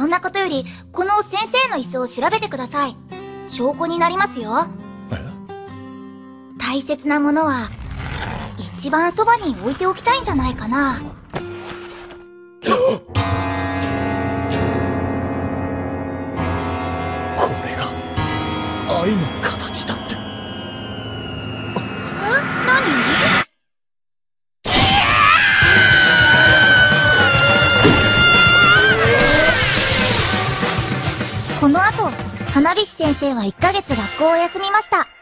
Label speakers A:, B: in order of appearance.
A: そんなことより、この先生の椅子を調べてください。証拠になりますよ。大切なものは、一番そばに置いておきたいんじゃないかな。
B: これが愛の形だって。
A: 何？この後、花火師先生は1ヶ月学校を休みました。